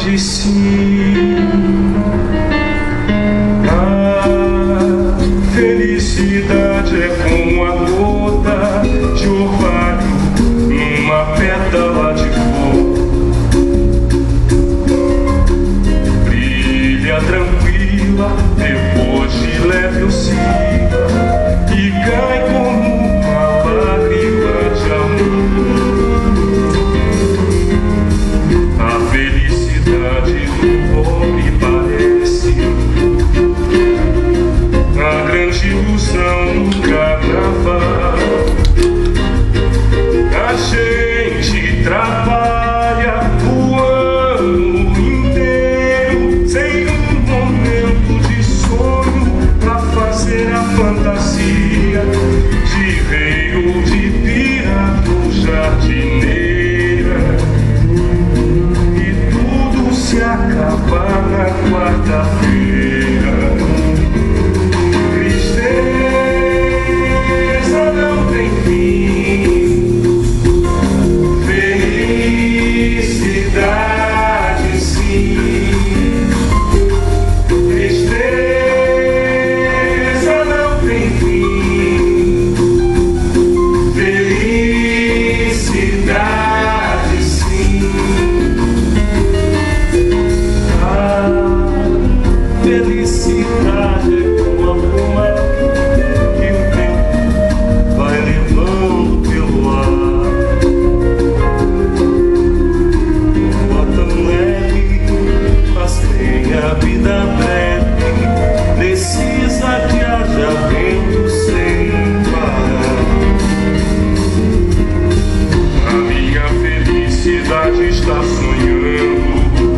de si. A felicidade é como a gota de orvalho numa pétala de flor. Brilha tranquila, depois de leve oscila e cai como uma lágrima de amor. A felicidade do pobre parece a grande ilusão do carnaval. A gente trabalha o ano inteiro sem um momento de sonho pra fazer a fantasia de rei ou de pirata ou jardineira. E tudo se acaba na quarta-feira. Felicidade é como a bruma que o tempo vai levando pelo ar. Voa tão leve, mas tem a vida breve, precisa que haja vento sem parar. A minha felicidade está sonhando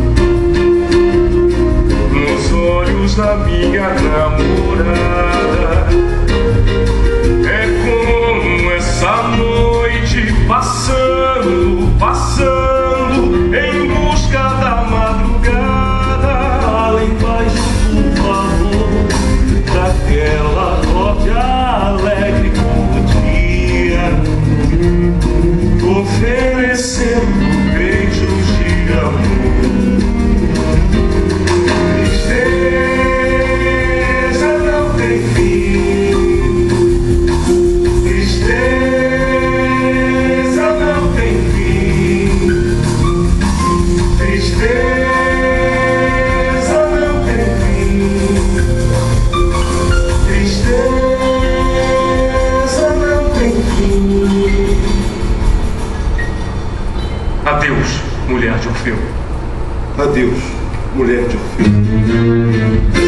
olhos da minha namorada. É como essa noite passando, passando em busca da madrugada. Falem baixo, por favor, daquela acorde alegre do dia, oferecendo beijos de amor. Adeus, mulher de Orfeu. Adeus, mulher de Orfeu.